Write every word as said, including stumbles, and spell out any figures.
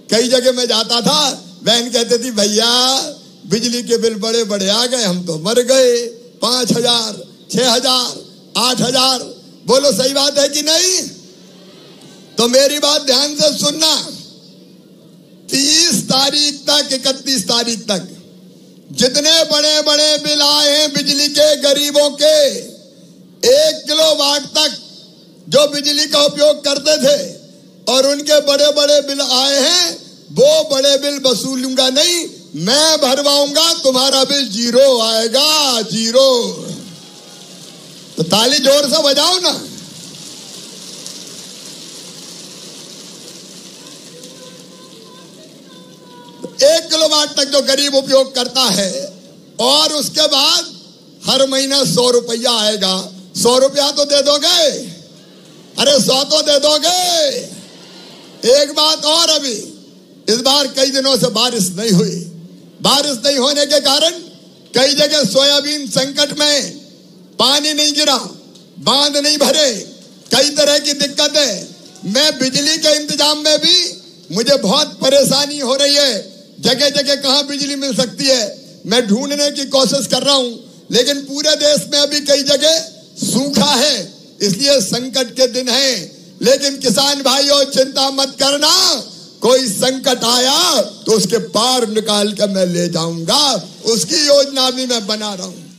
कई जगह में जाता था, बहन कहती थी भैया बिजली के बिल बड़े बड़े आ गए, हम तो मर गए। पांच हजार छह हजार आठ हजार बोलो सही बात है कि नहीं? तो मेरी बात ध्यान से सुनना, तीस तारीख तक इकतीस तारीख तक जितने बड़े बड़े बिल आए हैं बिजली के गरीबों के, एक किलो वाट तक जो बिजली का उपयोग करते थे और उनके बड़े बड़े बिल आए हैं, वो बड़े बिल वसूलूंगा नहीं, मैं भरवाऊंगा, तुम्हारा बिल जीरो आएगा, जीरो। तो ताली जोर से बजाओ ना। एक किलो वाट तक जो गरीब उपयोग करता है, और उसके बाद हर महीना सौ रुपया आएगा। सौ रुपया तो दे दोगे? अरे सौ तो दे दोगे? एक बात और, अभी इस बार कई दिनों से बारिश नहीं हुई। बारिश नहीं होने के कारण कई जगह सोयाबीन संकट में, पानी नहीं गिरा, बांध नहीं भरे, कई तरह की दिक्कतें। मैं बिजली के इंतजाम में भी मुझे बहुत परेशानी हो रही है। जगह जगह कहां बिजली मिल सकती है मैं ढूंढने की कोशिश कर रहा हूं, लेकिन पूरे देश में अभी कई जगह सूखा है, इसलिए संकट के दिन हैं। लेकिन किसान भाइयों चिंता मत करना, कोई संकट आया तो उसके पार निकाल कर मैं ले जाऊंगा, उसकी योजना भी मैं बना रहा हूं।